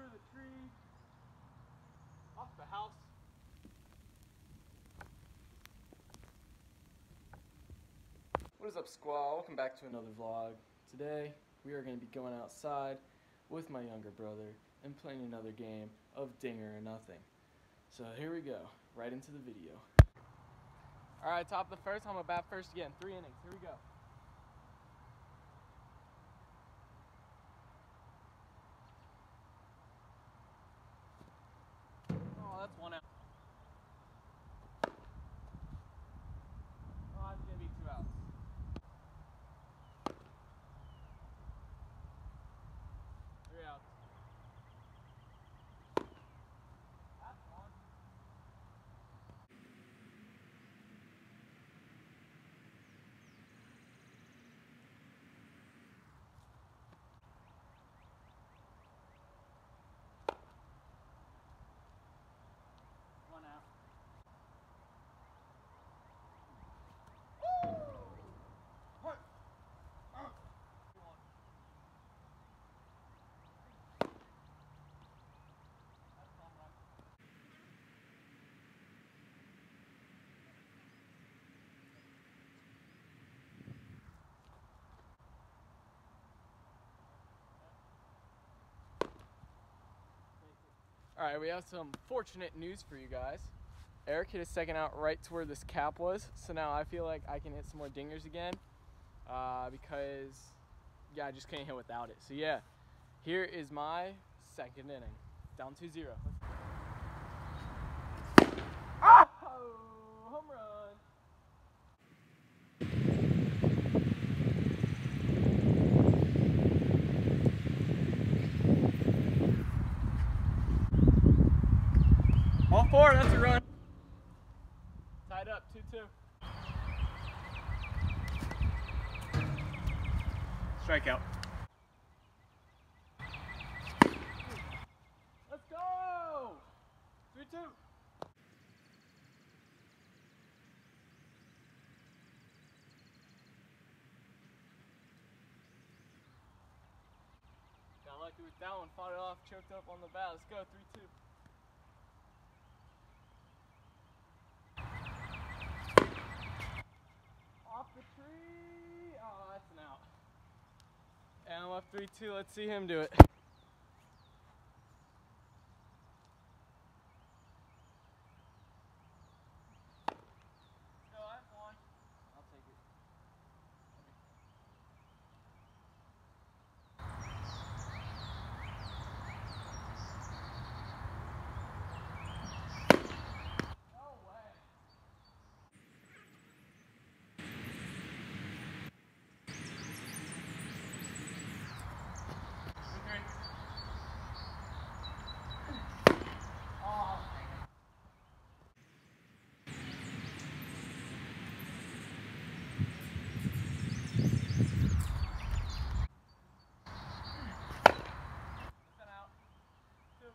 through the tree, off the house. What is up, squad? Welcome back to another vlog. Today we are going to be going outside with my younger brother and playing another game of Dinger or Nothing. So here we go, right into the video. Alright, top of the first, I'm going to bat first again. 3 innings, here we go. Oh, that's 1 out. Oh, that's going to be 2 outs. Outs. That's 1. One out. Alright, we have some fortunate news for you guys. Eric hit his second out right to where this cap was, so now I feel like I can hit some more dingers again because, yeah, I just couldn't hit without it. So yeah, here is my second inning. Down 2-0. Oh! Home run! All 4, that's a run. Tied up, 2-2. Strikeout. Let's go! 3-2. Got lucky with that one, fought it off, choked up on the bat. Let's go, 3-2. Off the tree. Oh, that's an out. And I'm up 3-2. Let's see him do it. Go, that's 1. I'll take it. No way. Oh, dang it. That's an out. 2.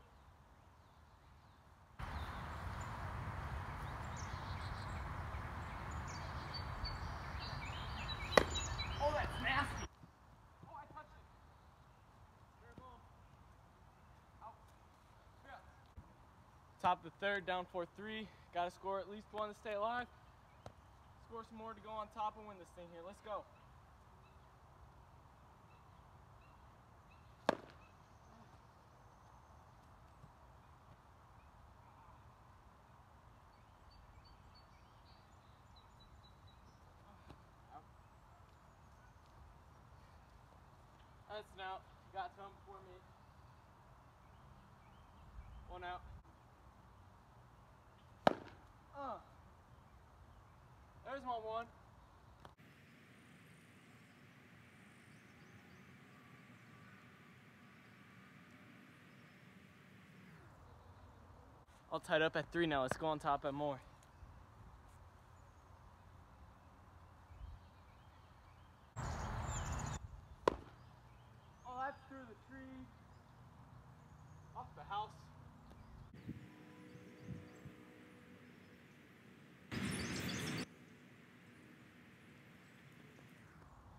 Oh, that's nasty. Oh, I touched it. Fair ball. Out. Yeah. Top of the third, down 4-3. Got to score at least 1 to stay alive. Score some more to go on top and win this thing here. Let's go. That's an out. Got to him before me. 1 out. There's my 1. All tied up at 3 now. Let's go on top at more. Oh, that's through the tree. Off the house.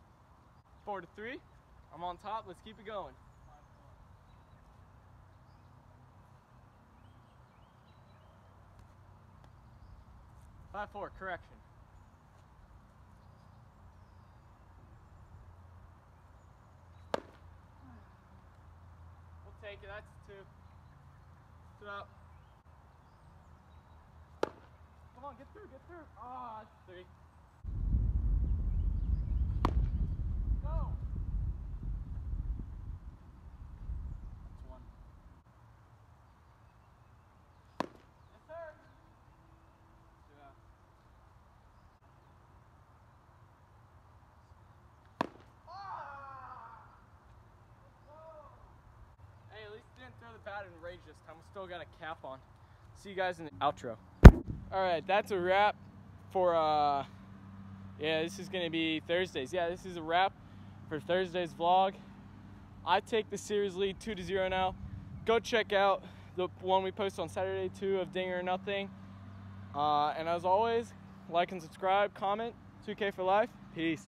Four to 3. I'm on top. Let's keep it going. 5-4, correction. We'll take it, that's 2. 2 out. Come on, get through, get through. Ah, that's 3. Go! That's 1. Yes, sir. 2 out. Hey, at least you didn't throw the bat in rage this time. We still got a cap on. See you guys in the outro. Alright, that's a wrap for, yeah, this is going to be Thursdays. Yeah, this is a wrap for Thursday's vlog. I take the series lead 2-0 now. Go check out the one we posted on Saturday, 2 of Dinger or Nothing. And as always, like and subscribe, comment. 2K for life. Peace.